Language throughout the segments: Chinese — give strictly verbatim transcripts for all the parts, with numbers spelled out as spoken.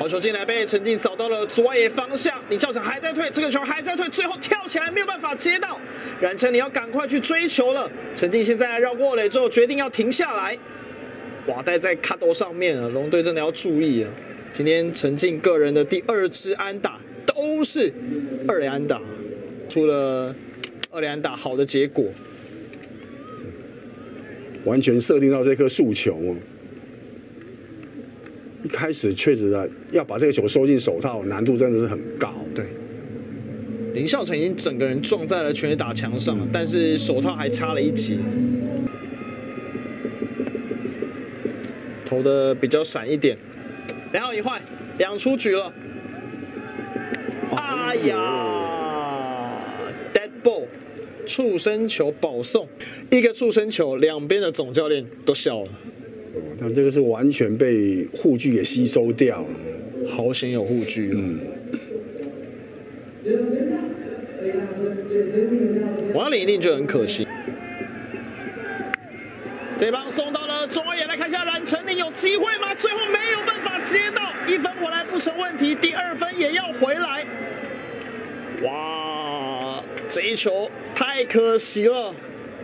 好球进来被陈进扫到了左野方向，李校长还在退，这个球还在退，最后跳起来没有办法接到，冉成你要赶快去追球了。陈进现在绕过垒之后决定要停下来，瓦带在卡斗上面啊，龙队真的要注意啊！今天陈进个人的第二支安打都是二垒安打，出了二垒安打好的结果， 完全设定到这颗速球哦。一开始确实啊，要把这个球收进手套，难度真的是很高。 对，林孝成已经整个人撞在了全垒打墙上了，但是手套还差了一截，投的比较闪一点。两好一坏，两出局了。哎呀 ，dead ball， 触身球保送，一个触身球，两边的总教练都笑了。 但这个是完全被护具给吸收掉了， 好险有护具。嗯，王耀林一定觉得很可惜。这棒送到了中外野，来看一下冉成林有机会吗？最后没有办法接到，一分回来不成问题，第二分也要回来。哇，这一球太可惜了，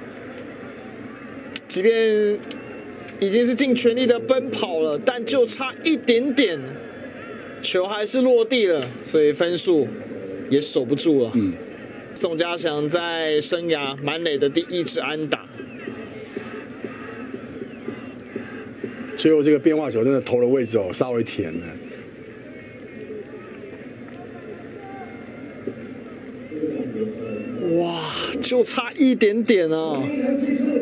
即便已经是尽全力的奔跑了，但就差一点点，球还是落地了，所以分数也守不住了。嗯，宋家祥在生涯满垒的第一支安打， 最后这个变化球真的投的位置哦，稍微甜了。 哇，就差一点点啊！